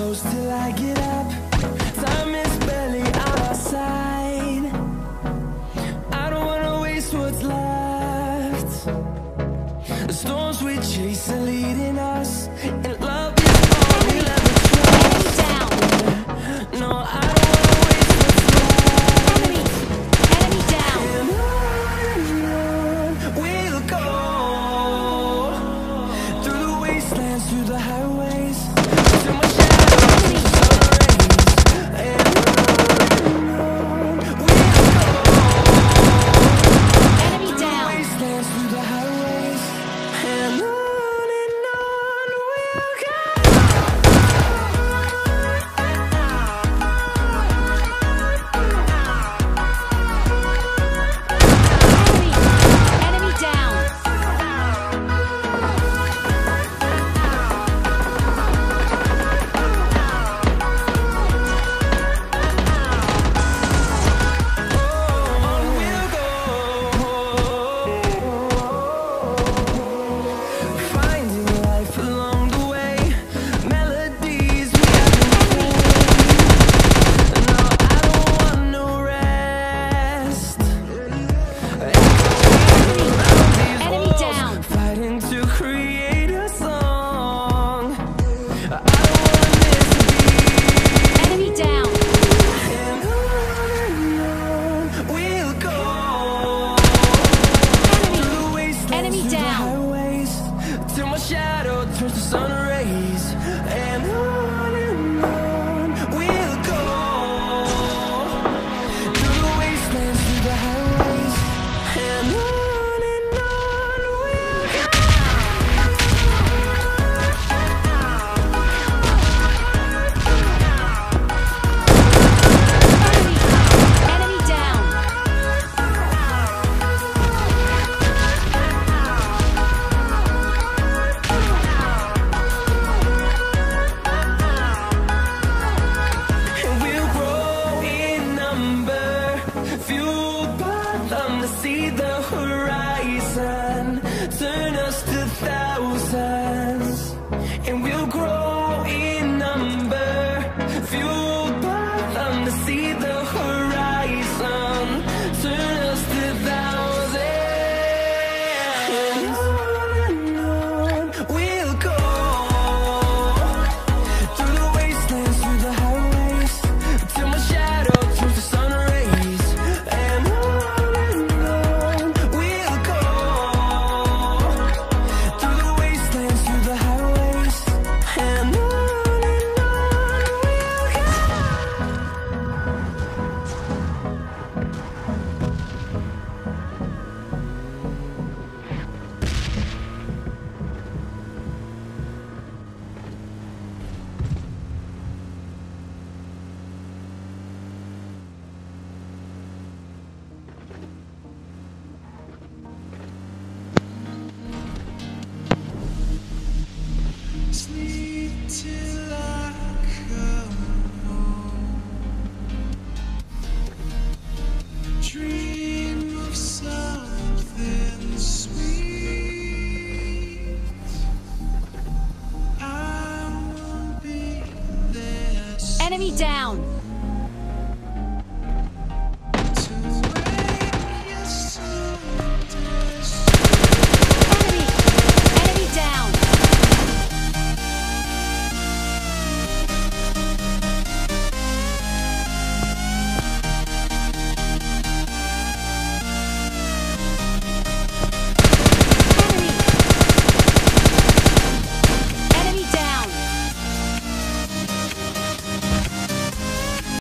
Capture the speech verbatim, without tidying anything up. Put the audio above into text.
close till I get up. Time is barely on our side. I don't wanna waste what's left. The storms we chase are leading us, and love is all we'll ever trust. Down. No, I don't wanna waste what's left. Enemy. Enemy down. And on and on we'll go, through the wastelands, through the highways, till my shadow turns to sun rays. And on and on we'll go, Enemy through the down. wastelands, through the highways. And on and on we'll go. Enemy. Enemy down. On we'll go, finding life along the way, melodies we haven't played. No, I don't want no rest. Enemy down. Fighting to create a song. I don't want this to be. Enemy down. And on and on we'll go, through the wastelands, Enemy through the down. highways, till my shadow turns to sun rays. And on and on we'll go, through the wastelands, through the highways. And on and on we'll go. Enemy down. And we'll grow in number, fueled by them to see the